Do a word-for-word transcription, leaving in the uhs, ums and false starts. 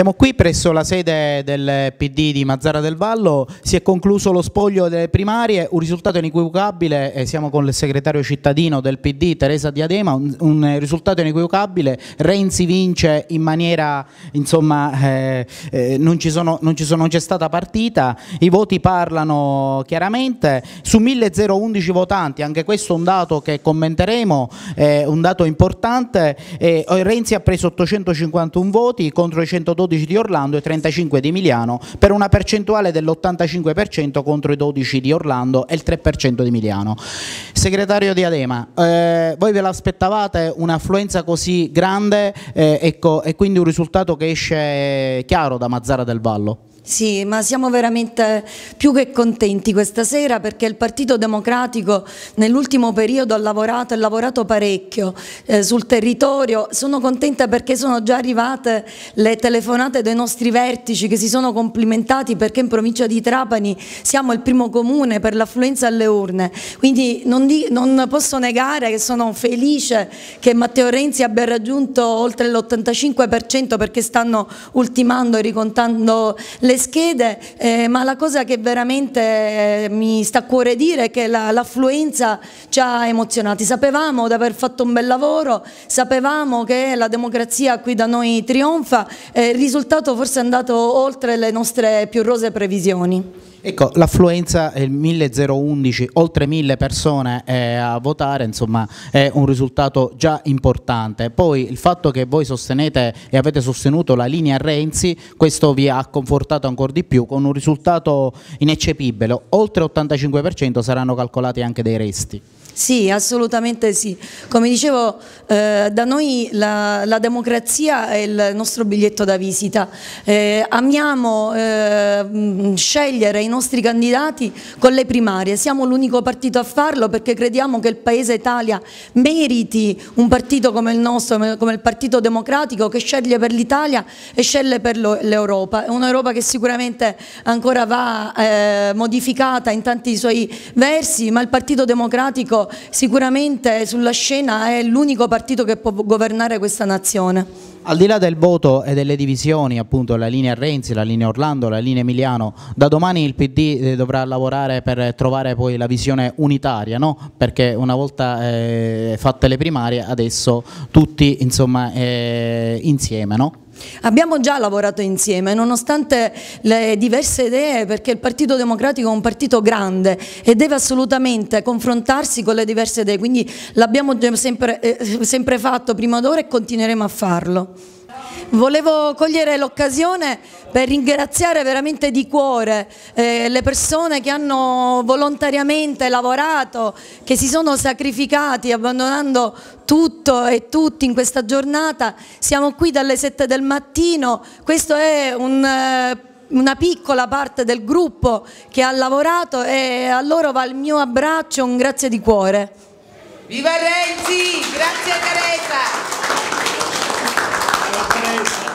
Siamo qui presso la sede del P D di Mazara del Vallo, si è concluso lo spoglio delle primarie, un risultato inequivocabile, eh, siamo con il segretario cittadino del P D Teresa Diadema, un, un risultato inequivocabile, Renzi vince in maniera, insomma, eh, eh, non ci sono, non ci sono, non c'è stata partita, i voti parlano chiaramente, su milleundici votanti, anche questo è un dato che commenteremo, eh, un dato importante, eh, Renzi ha preso ottocentocinquantuno voti contro i centododici di Orlando e trentacinque di Emiliano, per una percentuale dell'ottantacinque per cento contro i dodici di Orlando e il tre per cento di Emiliano. Segretario Diadema, eh, voi ve l'aspettavate un'affluenza così grande, eh, ecco, e quindi un risultato che esce chiaro da Mazara del Vallo? Sì, ma siamo veramente più che contenti questa sera, perché il Partito Democratico nell'ultimo periodo ha lavorato e lavorato parecchio eh, sul territorio. Sono contenta perché sono già arrivate le telefonate dei nostri vertici che si sono complimentati, perché in provincia di Trapani siamo il primo comune per l'affluenza alle urne, quindi non, di, non posso negare che sono felice che Matteo Renzi abbia raggiunto oltre l'ottantacinque per cento, perché stanno ultimando e ricontando le le schede, eh, ma la cosa che veramente eh, mi sta a cuore dire è che l'affluenza la, ci ha emozionati. Sapevamo di aver fatto un bel lavoro, sapevamo che la democrazia qui da noi trionfa, eh, il risultato forse è andato oltre le nostre più rosee previsioni. Ecco, l'affluenza è il milleundici, oltre mille persone eh, a votare, insomma è un risultato già importante. Poi il fatto che voi sostenete e avete sostenuto la linea Renzi, questo vi ha confortato ancora di più con un risultato ineccepibile, oltre l'ottantacinque per cento saranno calcolati anche dei resti. Sì, assolutamente sì. Come dicevo, eh, da noi la, la democrazia è il nostro biglietto da visita. Eh, amiamo eh, scegliere i nostri candidati con le primarie. Siamo l'unico partito a farlo, perché crediamo che il Paese Italia meriti un partito come il nostro, come il Partito Democratico, che sceglie per l'Italia e sceglie per l'Europa. È un'Europa che sicuramente ancora va eh, modificata in tanti suoi versi, ma il Partito Democratico sicuramente sulla scena è l'unico partito che può governare questa nazione. Al di là del voto e delle divisioni, appunto la linea Renzi, la linea Orlando, la linea Emiliano, da domani il P D dovrà lavorare per trovare poi la visione unitaria, no? Perché una volta eh, fatte le primarie adesso tutti, insomma, eh, insieme, no? Abbiamo già lavorato insieme, nonostante le diverse idee, perché il Partito Democratico è un partito grande e deve assolutamente confrontarsi con le diverse idee, quindi l'abbiamo sempre, eh, sempre fatto prima d'ora e continueremo a farlo. Volevo cogliere l'occasione per ringraziare veramente di cuore eh, le persone che hanno volontariamente lavorato, che si sono sacrificati abbandonando tutto e tutti in questa giornata. Siamo qui dalle sette del mattino, questo è un... Eh, una piccola parte del gruppo che ha lavorato, e a loro va il mio abbraccio, un grazie di cuore. Viva Renzi! Grazie Teresa!